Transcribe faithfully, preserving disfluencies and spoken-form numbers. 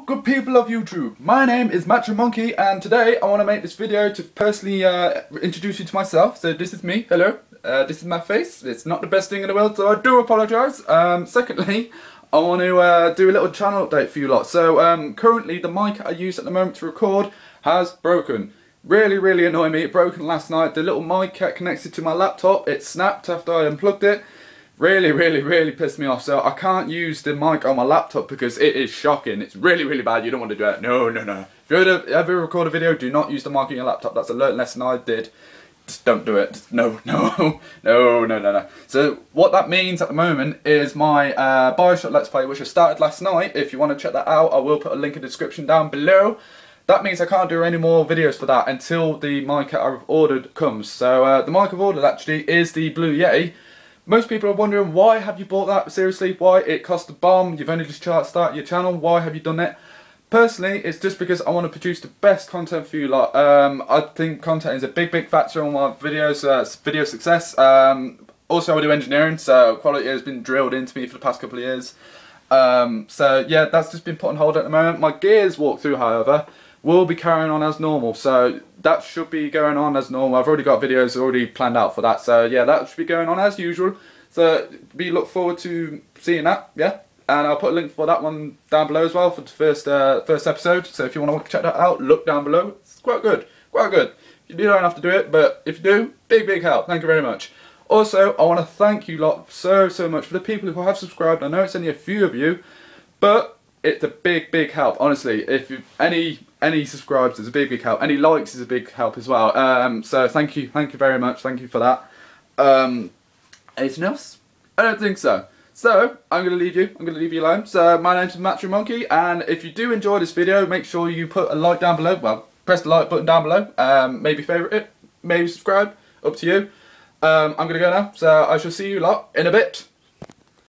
good people of YouTube. My name is Matcha Monkey, and today I want to make this video to personally uh, introduce you to myself. So this is me. Hello. Uh, this is my face. It's not the best thing in the world, so I do apologise. Um, secondly, I want to uh, do a little channel update for you lot. So um, currently the mic I use at the moment to record has broken. Really, really annoying me. It broke last night. The little mic connected to my laptop, it snapped after I unplugged it. Really, really, really pissed me off. So I can't use the mic on my laptop because it is shocking. It's really, really bad. You don't want to do it. No, no, no. If you ever, ever record a video, do not use the mic on your laptop. That's a learned lesson I did. Just don't do it. Just, no, no, no, no, no, no. So what that means at the moment is my uh, Bioshock Let's Play, which I started last night. If you want to check that out, I will put a link in the description down below. That means I can't do any more videos for that until the mic I've ordered comes. So uh, the mic I've ordered actually is the Blue Yeti. Most people are wondering, why have you bought that? Seriously, why? It cost a bomb. You've only just started your channel. Why have you done it? Personally, it's just because I want to produce the best content for you lot. Um, I think content is a big, big factor on my videos, uh, video success. Um, also, I do engineering, so quality has been drilled into me for the past couple of years. Um, so yeah, that's just been put on hold at the moment. My Gears walkthrough, however, will be carrying on as normal, so that should be going on as normal. I've already got videos already planned out for that, so yeah, that should be going on as usual. So we look forward to seeing that, yeah. And I'll put a link for that one down below as well for the first uh, first episode. So if you want to check that out, look down below. It's quite good, quite good. You don't have to do it, but if you do, big, big help. Thank you very much. Also, I want to thank you lot so, so much for the people who have subscribed. I know it's only a few of you, but it's a big, big help. Honestly, if you, any any subscribes is a big, big help. Any likes is a big help as well. Um, so thank you, thank you very much. Thank you for that. Um, anything else? I don't think so. So I'm going to leave you. I'm going to leave you alone. So my name's Matcha Monkey, and if you do enjoy this video, make sure you put a like down below. Well, press the like button down below. Um, maybe favourite it, maybe subscribe. Up to you. Um, I'm going to go now. So I shall see you lot in a bit.